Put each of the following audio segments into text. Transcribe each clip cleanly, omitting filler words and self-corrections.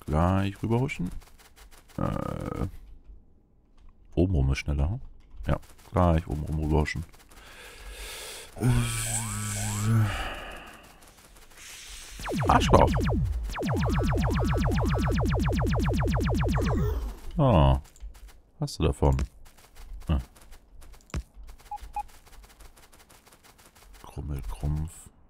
Gleich rüberhuschen. Oben rum ist schneller. Hm? Ja, gleich oben rum rüberhuschen. Arschloch. Oh. Was hast du davon? Ah. Krummelkrumpf.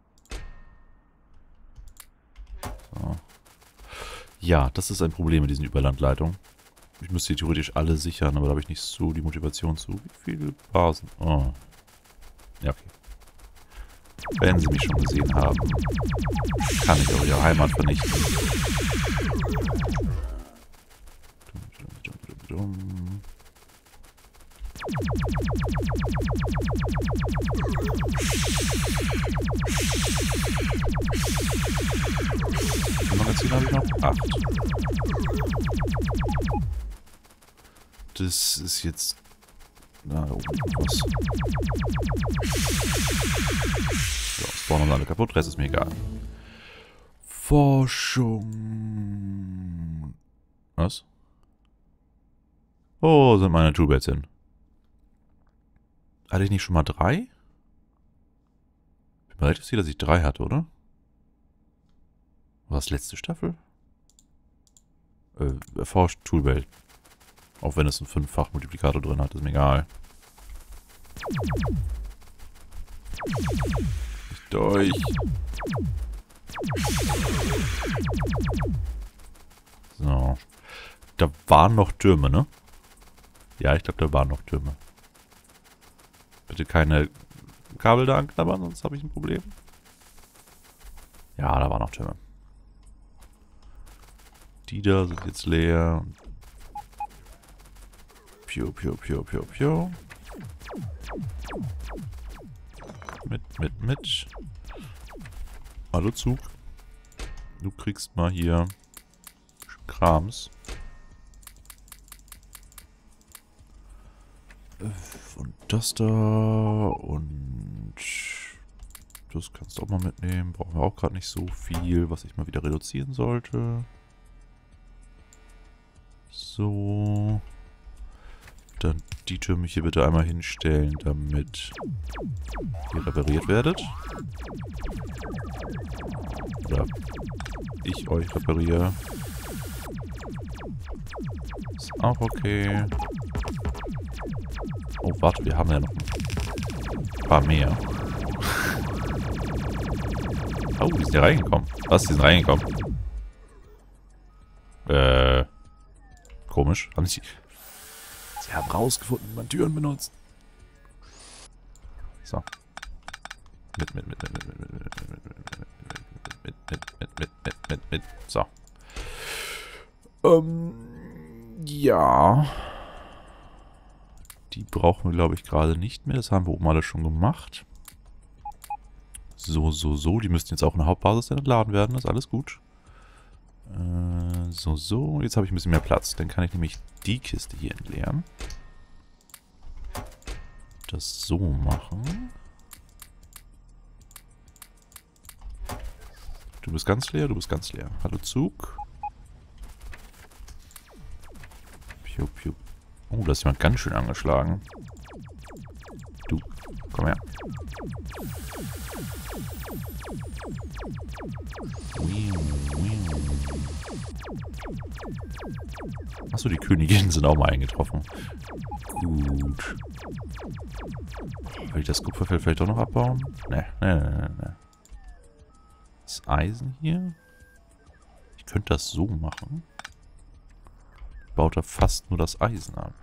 So. Ja, das ist ein Problem mit diesen Überlandleitungen. Ich müsste hier theoretisch alle sichern, aber da habe ich nicht so die Motivation zu. Wie viele Basen? Oh. Ja, okay. Wenn sie mich schon gesehen haben, kann ich auch ihre Heimat vernichten. Wie viele Magazine habe ich noch? 8. Das ist jetzt... Da oben was. So, spawnen alle kaputt, Rest ist mir egal. Forschung. Was? Oh, sind meine Toolbeds hin. Hatte ich nicht schon mal 3? Ich bin mir relativ sicher, dass ich 3 hatte, oder? War das letzte Staffel? Erforscht Toolbelt. Auch wenn es einen 5-fach-Multiplikator drin hat, ist mir egal. Nicht durch. So. Da waren noch Türme, ne? Ja, ich glaube, da waren noch Türme. Bitte keine Kabel da anknabbern, sonst habe ich ein Problem. Ja, da waren noch Türme. Die da sind jetzt leer. Piu, piu, piu, piu, piu. Mit. Hallo Zug. Du kriegst mal hier Krams. Und das da. Und das kannst du auch mal mitnehmen. Brauchen wir auch gerade nicht so viel, was ich mal wieder reduzieren sollte. So. Dann die Türme hier bitte einmal hinstellen, damit ihr repariert werdet. Oder ich euch repariere. Ist auch okay. Oh, warte, wir haben ja noch ein paar mehr. Oh, die sind ja reingekommen. Was, die sind reingekommen? Komisch. Haben sie... Sie haben rausgefunden, wie man Türen benutzt. So. Mit. So. Ja. Die brauchen wir, glaube ich, gerade nicht mehr. Das haben wir oben alles schon gemacht. So. Die müssten jetzt auch in der Hauptbasis dann entladen werden. Das ist alles gut. So. Jetzt habe ich ein bisschen mehr Platz. Dann kann ich nämlich die Kiste hier entleeren. Das so machen. Du bist ganz leer, du bist ganz leer. Hallo Zug. Piu, piu. Oh, da ist jemand ganz schön angeschlagen. Du, komm her. Achso, die Königinnen sind auch mal eingetroffen. Gut. Will ich das Kupferfeld vielleicht auch noch abbauen? Ne. Das Eisen hier. Ich könnte das so machen. Baut er fast nur das Eisen ab.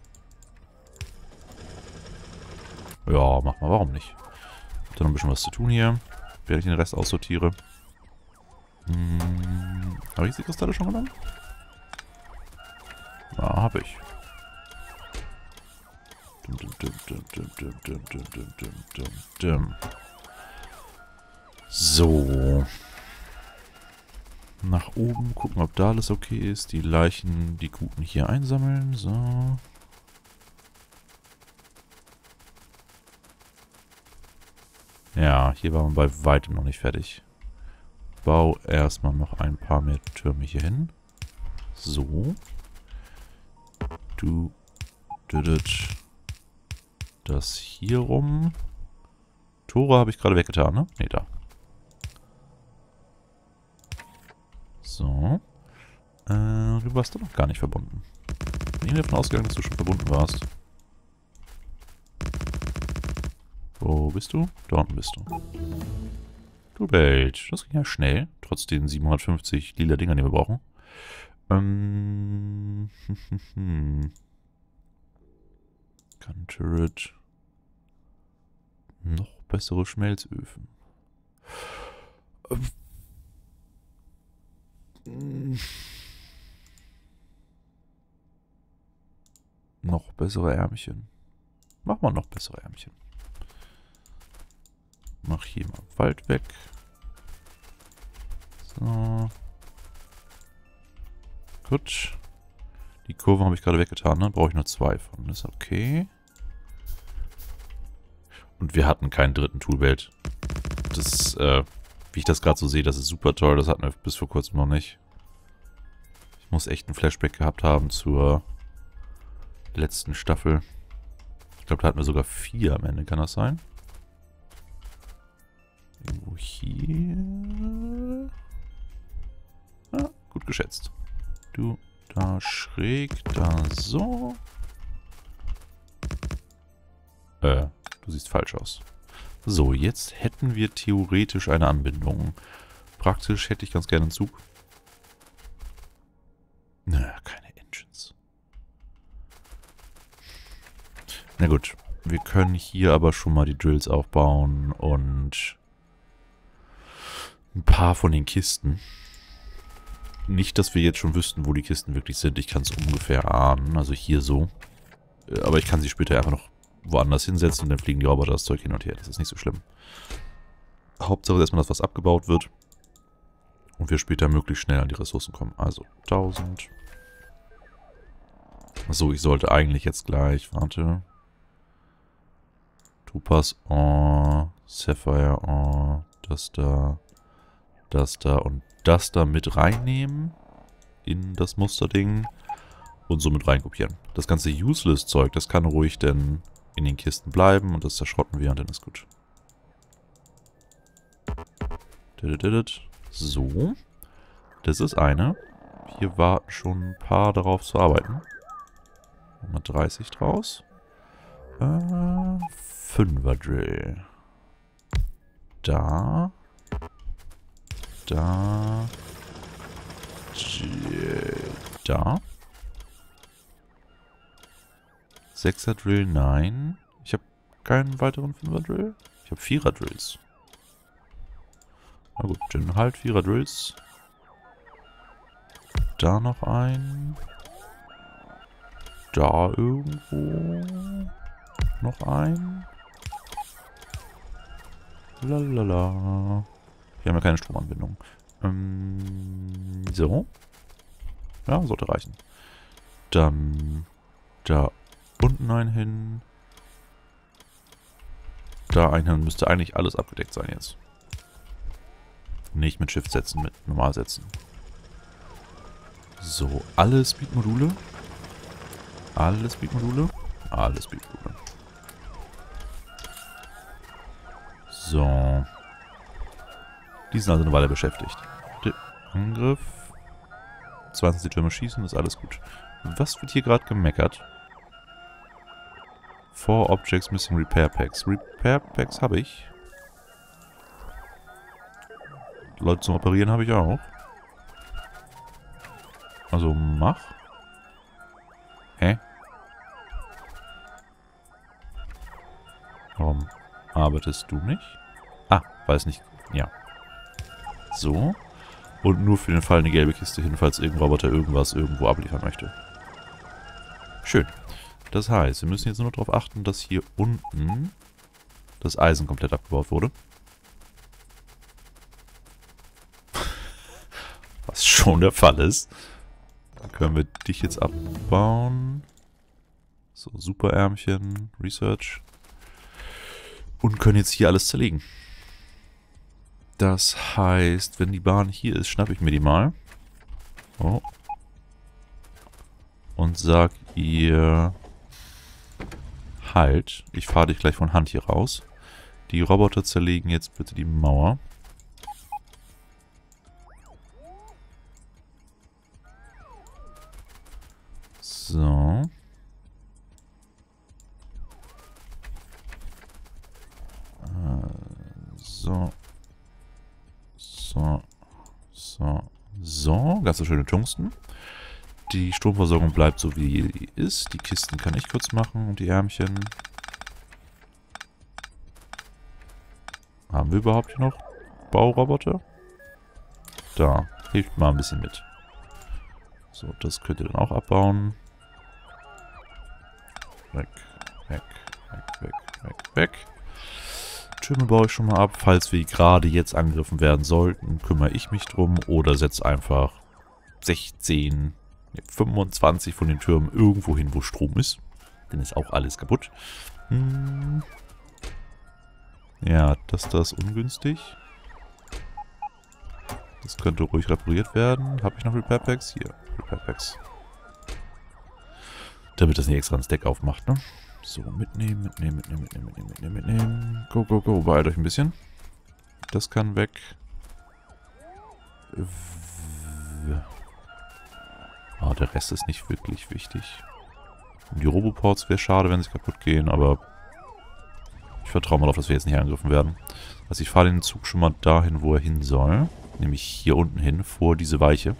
Ja, mach mal, warum nicht? Hab da noch ein bisschen was zu tun hier, während ich den Rest aussortiere. Habe ich die Kristalle schon genommen? Ja, habe ich. So. Nach oben gucken, ob da alles okay ist. Die Leichen, die guten hier einsammeln. So. Ja, hier waren wir bei weitem noch nicht fertig. Bau erstmal noch ein paar mehr Türme hier hin. So. Du did das hier rum. Tore habe ich gerade weggetan, ne? Ne, da. So. Du warst doch noch gar nicht verbunden. Ich bin davon ausgegangen, dass du schon verbunden warst. Wo bist du? Da unten bist du. Du Welt. Das ging ja schnell. Trotz den 750 lila Dinger, die wir brauchen. Gun-Turret. Noch bessere Schmelzöfen. Noch bessere Ärmchen. Mach mal noch bessere Ärmchen. Mach hier mal Wald weg. So. Gut. Die Kurve habe ich gerade weggetan, ne? Brauche ich nur 2 von. Das ist okay. Und wir hatten keinen dritten Toolbelt. Das, wie ich das gerade so sehe, das ist super toll. Das hatten wir bis vor kurzem noch nicht. Ich muss echt ein Flashback gehabt haben zur letzten Staffel. Ich glaube, da hatten wir sogar 4 am Ende. Kann das sein? Irgendwo hier. Ah, gut geschätzt. Du da schräg, da so. Du siehst falsch aus. So, jetzt hätten wir theoretisch eine Anbindung. Praktisch hätte ich ganz gerne einen Zug. Na, keine Engines. Na gut, wir können hier aber schon mal die Drills aufbauen und ein paar von den Kisten. Nicht, dass wir jetzt schon wüssten, wo die Kisten wirklich sind. Ich kann es ungefähr ahnen, also hier so. Aber ich kann sie später einfach noch woanders hinsetzen und dann fliegen die Roboter das Zeug hin und her. Das ist nicht so schlimm. Hauptsache ist erstmal, dass was abgebaut wird und wir später möglichst schnell an die Ressourcen kommen. Also 1000. Achso, ich sollte eigentlich jetzt gleich, warte. Topaz, Sapphire, das da und das da mit reinnehmen in das Musterding und somit reinkopieren. Das ganze Useless-Zeug, das kann ruhig dann in den Kisten bleiben und das zerschrotten wir und dann ist gut. So. Das ist eine. Hier warten schon ein paar darauf zu arbeiten. Mal 30 draus. 5er Drill. Da. Da. Da. 6er Drill, nein. Ich habe keinen weiteren 5er Drill. Ich habe 4er Drills. Na gut, dann halt 4er Drills. Da noch ein. Da irgendwo. Noch ein. Lalala. Hier haben wir keine Stromanbindung. So. Ja, sollte reichen. Dann da unten ein hin. Da ein hin. Müsste eigentlich alles abgedeckt sein jetzt. Nicht mit Shift setzen, mit normal setzen. So, alle Speed-Module. Alle Speed-Module. Alle Speed-Module. So. Die sind also eine Weile beschäftigt. Angriff. 20 Türme schießen, ist alles gut. Was wird hier gerade gemeckert? 4 Objects missing Repair Packs. Repair Packs habe ich. Leute zum Reparieren habe ich auch. Also mach. Hä? Warum arbeitest du nicht? Ah, weil es nicht... Ja. So. Und nur für den Fall eine gelbe Kiste hin, falls irgendein Roboter irgendwas irgendwo abliefern möchte. Schön. Das heißt, wir müssen jetzt nur noch darauf achten, dass hier unten das Eisen komplett abgebaut wurde. Was schon der Fall ist. Dann können wir dich jetzt abbauen. So, super Ärmchen, Research. Und können jetzt hier alles zerlegen. Das heißt, wenn die Bahn hier ist, schnappe ich mir die mal. Oh. und sag ihr... Halt, ich fahre dich gleich von Hand hier raus. Die Roboter zerlegen jetzt bitte die Mauer. So. So. So. So. So. Ganz so schöne Tungsten. Die Stromversorgung bleibt so, wie sie ist. Die Kisten kann ich kurz machen und die Ärmchen. Haben wir überhaupt hier noch Bauroboter? Da. Hilft mal ein bisschen mit. So, das könnt ihr dann auch abbauen. Weg, weg, weg, weg, weg, weg. Türme baue ich schon mal ab. Falls wir gerade jetzt angegriffen werden sollten, kümmere ich mich drum oder setze einfach 16, 25 von den Türmen irgendwo hin, wo Strom ist. Dann ist auch alles kaputt. Ja, das ist ungünstig. Das könnte ruhig repariert werden. Habe ich noch Repair Packs? Hier, Repair Packs. Damit das nicht extra ins Deck aufmacht, ne? So, mitnehmen, mitnehmen, mitnehmen, mitnehmen, mitnehmen, mitnehmen, mitnehmen. Go, go, go. Beeilt euch ein bisschen. Das kann weg. Oh, der Rest ist nicht wirklich wichtig. Die Roboports wäre schade, wenn sie kaputt gehen, aber ich vertraue mal auf, dass wir jetzt nicht angegriffen werden. Also ich fahre den Zug schon mal dahin, wo er hin soll. Nämlich hier unten hin, vor diese Weiche.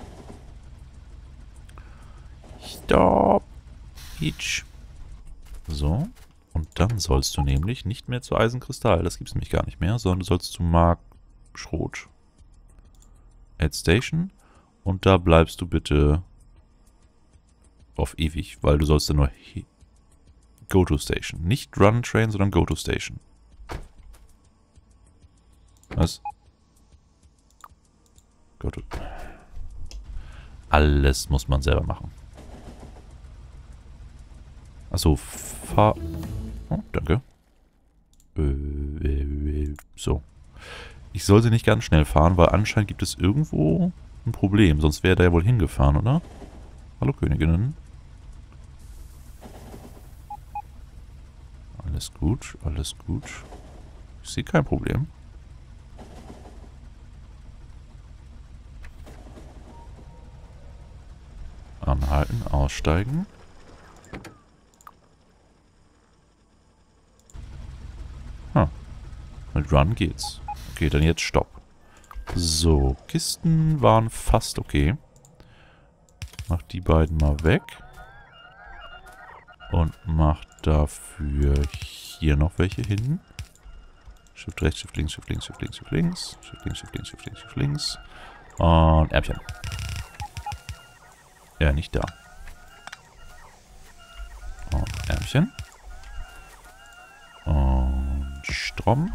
Stopp! Hitch. So. Und dann sollst du nämlich nicht mehr zu Eisenkristall. Das gibt es nämlich gar nicht mehr, sondern du sollst zu Mark Schrot. Add Station. Und da bleibst du bitte auf ewig, weil du sollst dann nur Go to Station. Nicht Run Train, sondern Go to Station. Was? Go to. Alles muss man selber machen. Achso, fahr... Oh, danke. So. Ich sollte nicht ganz schnell fahren, weil anscheinend gibt es irgendwo ein Problem. Sonst wäre er da ja wohl hingefahren, oder? Hallo, Königinnen. Alles gut, alles gut. Ich sehe kein Problem. Anhalten, aussteigen. Mit Run geht's. Okay, dann jetzt Stopp. So, Kisten waren fast okay. Mach die beiden mal weg. Und mach dafür hier noch welche hin. Shift rechts, Shift links, Shift links, Shift links, Shift links. Shift links, Shift links, Shift links, Shift links. Und Ärmchen. Ja, nicht da. Und Ärmchen. Und Strom.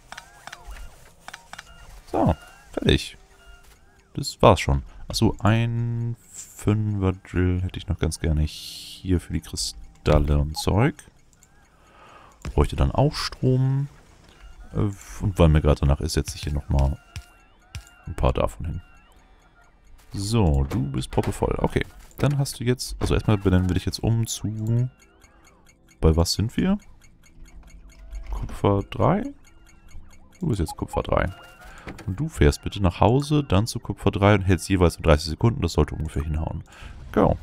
So, fertig. Das war's schon. Achso, ein 5er Drill hätte ich noch ganz gerne hier für die Kristalle und Zeug. Bräuchte dann auch Strom. Und weil mir gerade danach ist, setze ich hier nochmal ein paar davon hin. So, du bist proppevoll. Okay, dann hast du jetzt... Also erstmal benennen wir dich jetzt um zu... Bei was sind wir? Kupfer 3? Du bist jetzt Kupfer 3. Und du fährst bitte nach Hause, dann zu Kupfer 3 und hältst jeweils in 30 Sekunden. Das sollte ungefähr hinhauen. Go.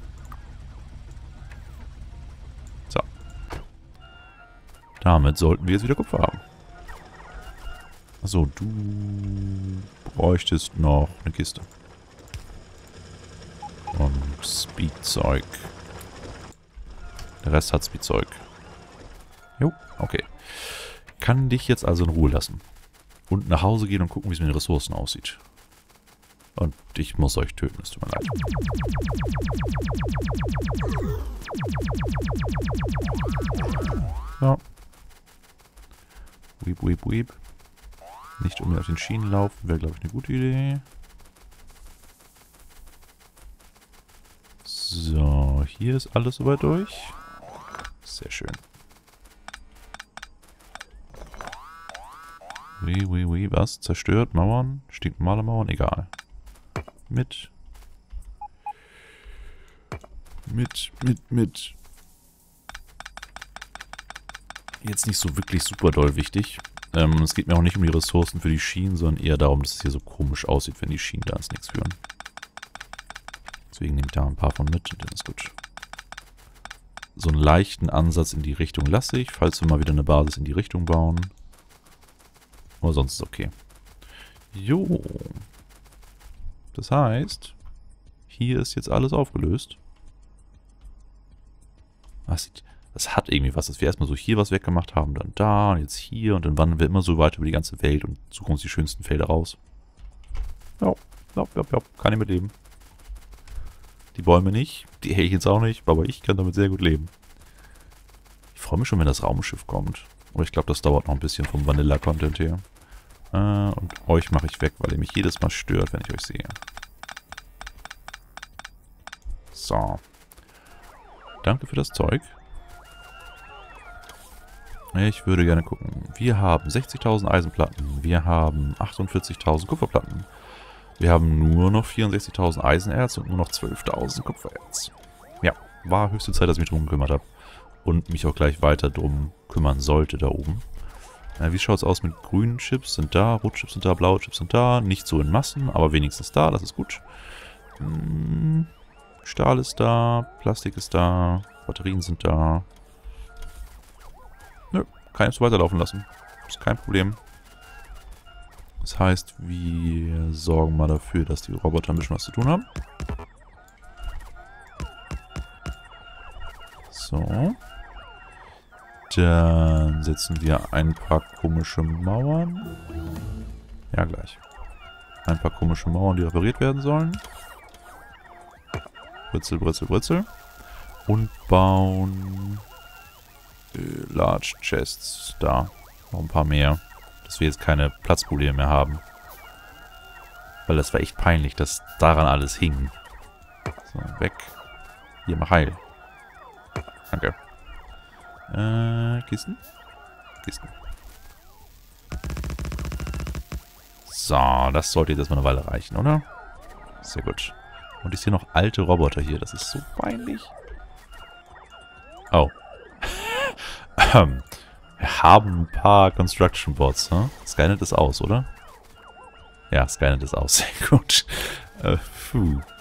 So. Damit sollten wir jetzt wieder Kupfer haben. Achso, du bräuchtest noch eine Kiste. Und Speedzeug. Der Rest hat Speedzeug. Jo, okay. Kann dich jetzt also in Ruhe lassen. Und nach Hause gehen und gucken, wie es mit den Ressourcen aussieht. Und ich muss euch töten, es tut mir leid. Ja. Weep, weep, weep. Nicht unbedingt auf den Schienen laufen, wäre, glaube ich, eine gute Idee. So, hier ist alles soweit durch. Sehr schön. Wie, was? Zerstört? Mauern? Stinknormale Mauern? Egal. Mit. Mit. Jetzt nicht so wirklich super doll wichtig. Es geht mir auch nicht um die Ressourcen für die Schienen, sondern eher darum, dass es hier so komisch aussieht, wenn die Schienen da ins Nichts führen. Deswegen nehme ich da ein paar von mit und dann ist gut. So einen leichten Ansatz in die Richtung lasse ich, falls wir mal wieder eine Basis in die Richtung bauen. Aber sonst ist okay. Jo. Das heißt, hier ist jetzt alles aufgelöst. Das hat irgendwie was, dass wir erstmal so hier was weggemacht haben, dann da und jetzt hier und dann wandern wir immer so weit über die ganze Welt und suchen uns die schönsten Felder raus. Ja, kann ich mit leben. Die Bäume nicht, die Hähnchens auch nicht, aber ich kann damit sehr gut leben. Ich freue mich schon, wenn das Raumschiff kommt. Aber ich glaube, das dauert noch ein bisschen vom Vanilla-Content her. Und euch mache ich weg, weil ihr mich jedes Mal stört, wenn ich euch sehe. So. Danke für das Zeug. Ich würde gerne gucken. Wir haben 60.000 Eisenplatten. Wir haben 48.000 Kupferplatten. Wir haben nur noch 64.000 Eisenerz und nur noch 12.000 Kupfererz. Ja, war höchste Zeit, dass ich mich drum gekümmert habe. Und mich auch gleich weiter drum kümmern sollte da oben. Wie schaut es aus mit grünen Chips? Sind da, Rotchips sind da, blaue Chips sind da. Nicht so in Massen, aber wenigstens da, das ist gut. Stahl ist da, Plastik ist da, Batterien sind da. Nö, kann ich so weiterlaufen lassen. Ist kein Problem. Das heißt, wir sorgen mal dafür, dass die Roboter ein bisschen was zu tun haben. So. Dann setzen wir ein paar komische Mauern. Ja, gleich. Ein paar komische Mauern, die repariert werden sollen. Britzel, Britzel, Britzel. Und bauen Large Chests da. Noch ein paar mehr. Dass wir jetzt keine Platzprobleme mehr haben. Weil das war echt peinlich, dass daran alles hing. So, weg. Hier, mach heil. Danke. Kisten? Kisten. So, das sollte jetzt erstmal eine Weile reichen, oder? Sehr gut. Und ich sehe noch alte Roboter hier. Das ist so peinlich. Oh. Wir haben ein paar Construction Bots, ne? Skynet ist aus, oder? Ja, Skynet ist aus. Sehr gut. Puh.